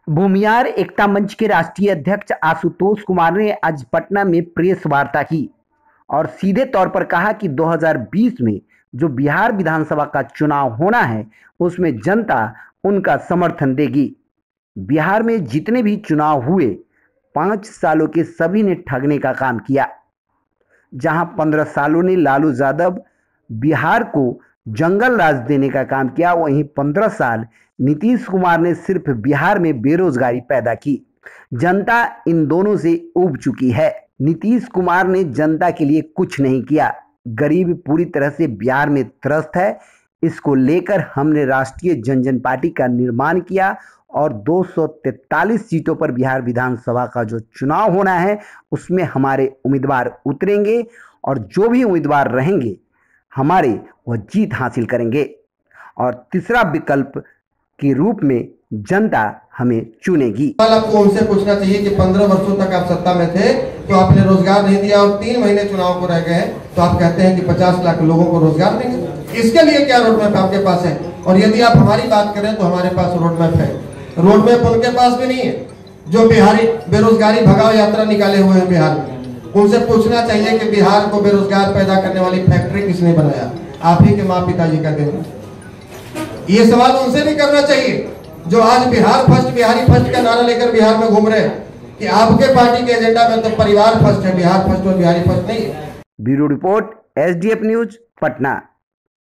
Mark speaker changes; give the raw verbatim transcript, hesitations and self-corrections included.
Speaker 1: भूमिहार एकता मंच के राष्ट्रीय अध्यक्ष आशुतोष कुमार ने आज पटना में प्रेस वार्ता की और सीधे तौर पर कहा कि दो हज़ार बीस में जो बिहार विधानसभा का चुनाव होना है उसमें जनता उनका समर्थन देगी। बिहार में जितने भी चुनाव हुए पाँच सालों के सभी ने ठगने का काम किया। जहां पंद्रह सालों ने लालू यादव बिहार को जंगल राज देने का काम किया, वहीं पंद्रह साल नीतीश कुमार ने सिर्फ बिहार में बेरोजगारी पैदा की। जनता इन दोनों से ऊब चुकी है। नीतीश कुमार ने जनता के लिए कुछ नहीं किया। गरीब पूरी तरह से बिहार में त्रस्त है। इसको लेकर हमने राष्ट्रीय जनजन पार्टी का निर्माण किया और दो सौ तैंतालीस सीटों पर बिहार विधानसभा का जो चुनाव होना है उसमें हमारे उम्मीदवार उतरेंगे और जो भी उम्मीदवार रहेंगे हमारे वह जीत हासिल करेंगे और तीसरा विकल्प के रूप में जनता हमें चुनेगी।
Speaker 2: आपको उनसे पूछना चाहिए कि पंद्रह वर्षों तक आप सत्ता में थे तो आपने रोजगार नहीं दिया और तीन महीने चुनाव को रह गए तो आप कहते हैं कि पचास लाख लोगों को रोजगार देंगे। इसके लिए क्या रोड मैप आपके पास है? और यदि आप हमारी बात करें तो हमारे पास रोड मैप है। रोड मैप उनके पास भी नहीं है जो बिहारी बेरोजगारी भगाओ यात्रा निकाले हुए हैं बिहार में। उनसे पूछना चाहिए कि बिहार को बेरोजगार पैदा करने वाली फैक्ट्री किसने बनाया? आप ही के माँ पिताजी का देन। ये सवाल उनसे भी करना चाहिए जो आज बिहार फर्स्ट बिहारी फर्स्ट का नारा लेकर बिहार में घूम रहे हैं कि आपके पार्टी के एजेंडा में तो परिवार फर्स्ट है, बिहार फर्स्ट और बिहारी फर्स्ट नहीं है।
Speaker 1: Bureau report, S D F news, Patna.